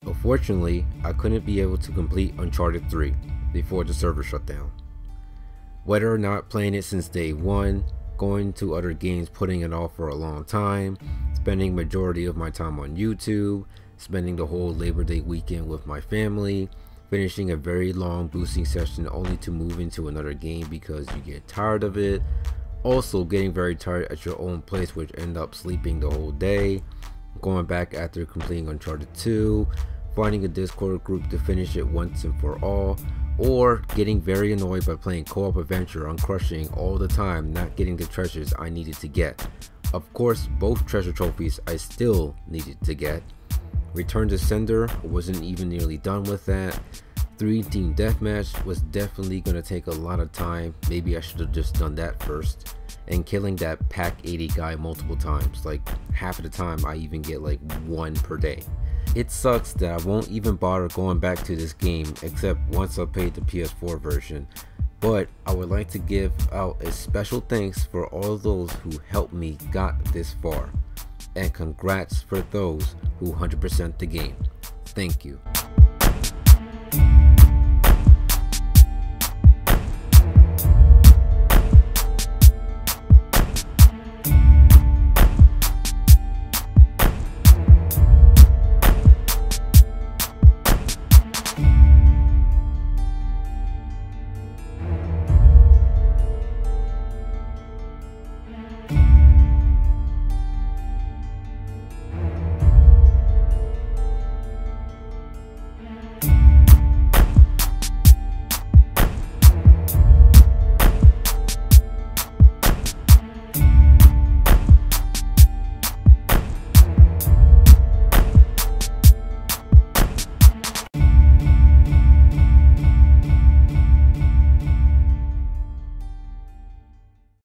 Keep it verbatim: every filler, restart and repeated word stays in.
Unfortunately, I couldn't be able to complete Uncharted three before the server shut down. Whether or not playing it since day one, going to other games, putting it off for a long time, spending majority of my time on YouTube, spending the whole Labor Day weekend with my family, finishing a very long boosting session only to move into another game because you get tired of it, also getting very tired at your own place, which end up sleeping the whole day, going back after completing Uncharted two, finding a Discord group to finish it once and for all, or getting very annoyed by playing co-op adventure on crushing all the time, not getting the treasures I needed to get. Of course, both treasure trophies I still needed to get. Return to Sender, I wasn't even nearly done with that. three team deathmatch was definitely going to take a lot of time, maybe I should have just done that first. And killing that pack eighty guy multiple times, like half of the time I even get like one per day. It sucks that I won't even bother going back to this game except once I paid the P S four version, but I would like to give out a special thanks for all those who helped me got this far, and congrats for those who one hundred percent the game. Thank you.